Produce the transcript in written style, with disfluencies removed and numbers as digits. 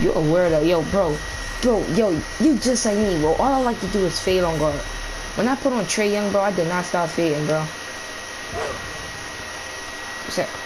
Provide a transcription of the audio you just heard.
You a weirdo, yo, bro. Bro, yo, you just like me, bro. All I like to do is fade on guard. When I put on Trae Young, bro, I did not stop fading, bro. What's that?